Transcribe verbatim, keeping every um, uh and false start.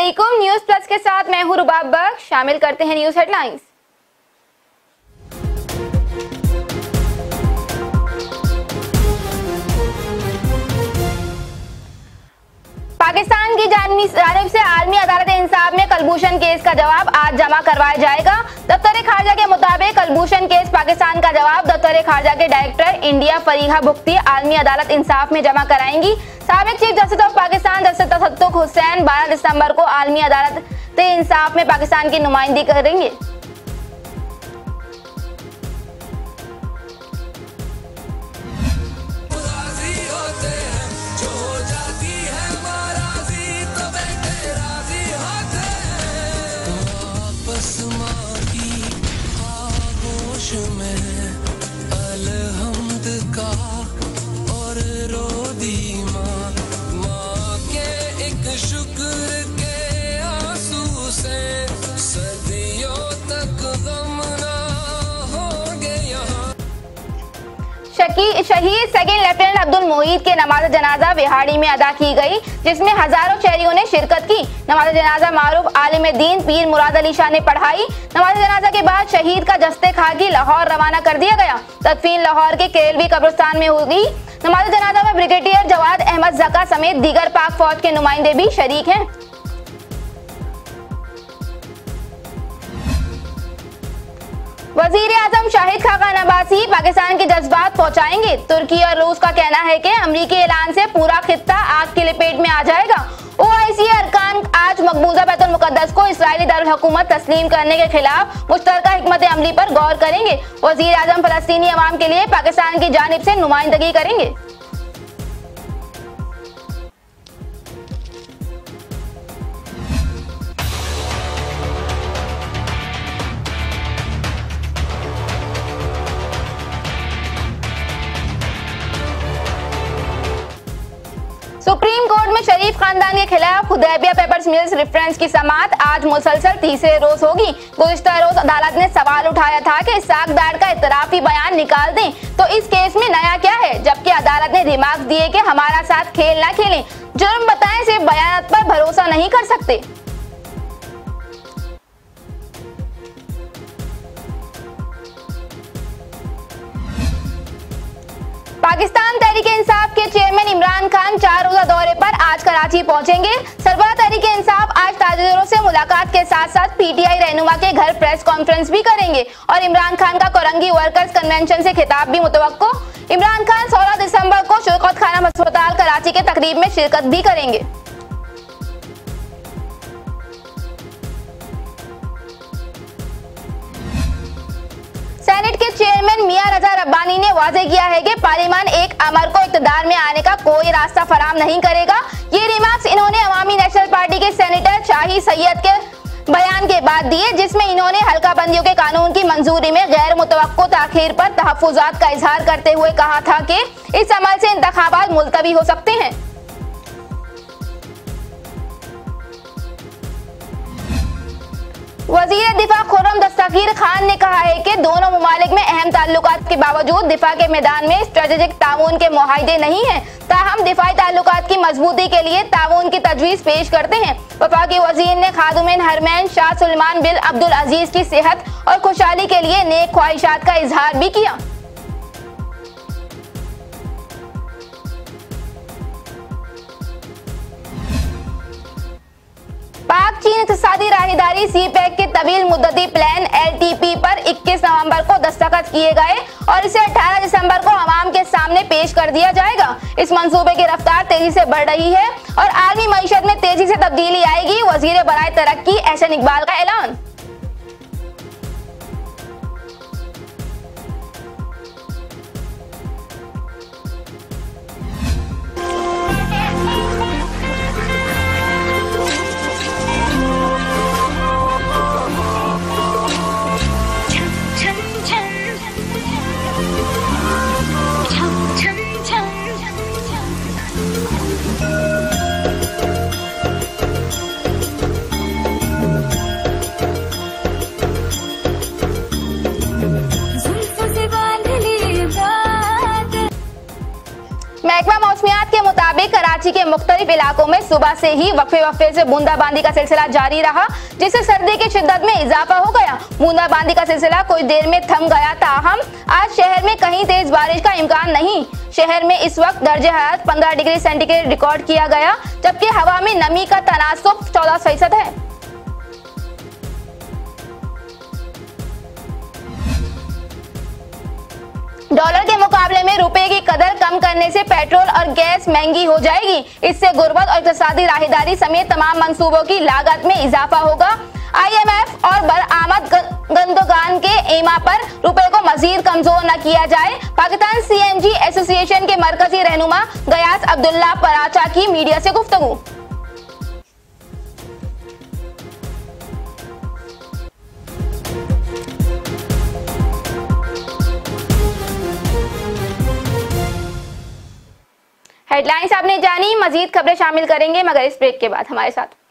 अस्सलामुअलैकुम। News plus के साथ मैं हूं रुबाब बख्श। शामिल करते हैं न्यूज हेडलाइंस। पाकिस्तान की जानिब से आलमी अदालत इंसाफ में कलभूषण केस का जवाब आज जमा करवाया जाएगा। दफ्तर खारजा के मुताबिक कलभूषण केस पाकिस्तान का जवाब दफ्तर खारजा के डायरेक्टर इंडिया फरीहा भुक्ती आलमी अदालत इंसाफ में जमा कराएंगी। साबिक chief justice of Pakistan justice Tassaduq Hussain बारह दिसंबर को आलमी अदालत इंसाफ में पाकिस्तान की नुमाइंदगी करेंगे। शहीद सेकंड लेफ्टिनेंट अब्दुल मोईद के नमाज जनाजा विहाड़ी में अदा की गई, जिसमें हजारों शहरियों ने शिरकत की। नमाज जनाजा मारूफ आलिम दीन पीर मुराद अली शाह ने पढ़ाई। नमाज जनाजा के बाद शहीद का जस्ते खाकी लाहौर रवाना कर दिया गया। तदफीन लाहौर के केएलवी कब्रिस्तान में होगी। नमाज जनाजा में ब्रिगेडियर जवाद अहमद जका समेत दीगर पाक फौज के नुमाइंदे भी शरीक हैं। वजीर आजम शाहिद खाकान अब्बासी पाकिस्तान के जज्बात पहुंचाएंगे। तुर्की और रूस का कहना है कि अमरीकी ऐलान से पूरा खित्ता आग की लपेट में आ जाएगा। ओआईसी अरकान आज मकबूजा बैतुल मुकद्दस को इस्राएली दारुल हुकूमत तस्लीम करने के खिलाफ मुश्तरका हिकमत अमली पर गौर करेंगे। वजीर आजम फलस्तीनी अवाम के लिए पाकिस्तान की जानिब से नुमाइंदगी करेंगे। सुप्रीम कोर्ट में शरीफ खानदान के खिलाफ हुदैबिया पेपर्स मिल्स रेफरेंस की समाअत आज मुसलसल तीसरे रोज होगी। गुज़िश्ता रोज अदालत ने सवाल उठाया था कि इस्हाक डार का इतराफी बयान निकाल दें, तो इस केस में नया क्या है, जबकि अदालत ने रिमार्क दिए कि हमारा साथ खेल ना खेलें, जुर्म बताएं, सिर्फ बयान पर भरोसा नहीं कर सकते। पाकिस्तान तहरीक इंसाफ के चेयरमैन इमरान खान चार रोजा दौरे पर आज कराची पहुंचेंगे। सरबराह तहरीक इंसाफ आज ताजिरों से मुलाकात के साथ साथ पीटीआई रहनुमा के घर प्रेस कॉन्फ्रेंस भी करेंगे और इमरान खान का कोरंगी वर्कर्स कन्वेंशन से खिताब भी मुतवक्को। इमरान खान सोलह दिसंबर को शौकत खानम अस्पताल कराची के तकरीब में शिरकत भी करेंगे। सेनेट के चेयरमैन मियां रजा रब्बानी ने वाजे किया है कि पार्लियामान एक अमर को इक़्तिदार में आने का कोई रास्ता फराहम नहीं करेगा। ये रिमार्क्स इन्होंने अवामी नेशनल पार्टी के सेनेटर शाही सैयद के बयान के बाद दिए, जिसमें इन्होंने हल्का बंदियों के कानून की मंजूरी में गैर मुतवक्को ताखीर पर तहफ़्फ़ुज़ात का इजहार करते हुए कहा था कि इस अमल से इंतखाबात मुलतवी हो सकते हैं। वज़ीर दिफा खुर्रम दस्तगीर खान ने कहा है कि दोनों मुमालिक में अहम ताल्लुकात के बावजूद दिफा के मैदान में स्ट्रेटेजिक ताउन के मुआहदे नहीं हैं, ताहम दिफाई ताल्लुकात की मजबूती के लिए ताउन की तजवीज़ पेश करते हैं। वफाकी वज़ीर ने खादुमिन हरमैन शाह सुलेमान बिन अब्दुल अजीज की सेहत और खुशहाली के लिए नेक ख्वाहिशात का इजहार भी किया। पाक चीन इक़्तिसादी राहदारी सी पैक के तवील मुद्दती प्लान एल टी पी पर इक्कीस नवंबर को दस्तखत किए गए और इसे अठारह दिसंबर को अवाम के सामने पेश कर दिया जाएगा। इस मंसूबे की रफ्तार तेजी से बढ़ रही है और आलमी मईशत में तेजी से तब्दीली आएगी। वज़ीर बराए तरक्की एहसन इकबाल का ऐलान। महकमा मौसमियात के मुताबिक कराची के मुख्तलिफ इलाकों में सुबह से ही वक्फे वक्फे से बूंदाबांदी का सिलसिला जारी रहा, जिससे सर्दी की शिद्दत में इजाफा हो गया। बूंदाबांदी का सिलसिला कुछ देर में थम गया, ताहम आज शहर में कहीं तेज बारिश का इम्कान नहीं। शहर में इस वक्त दर्जे हरारत पंद्रह डिग्री सेंटीग्रेड रिकॉर्ड किया गया, जबकि हवा में नमी का तनासुब चौदह फीसद है। डॉलर के मुकाबले में रुपए की कदर कम करने से पेट्रोल और गैस महंगी हो जाएगी। इससे गुर्बत और इक़्तिसादी राहदारी समेत तमाम मंसूबों की लागत में इजाफा होगा। आई एम एफ और बरआमद गंदगान के एमा पर रुपए को मजीद कमजोर न किया जाए। Pakistan C N G association के मरकजी रहनुमा गयास अब्दुल्ला पराचा की मीडिया से गुफ्तगू। हेडलाइंस आपने जानी, मजीद खबरें शामिल करेंगे मगर इस ब्रेक के बाद। हमारे साथ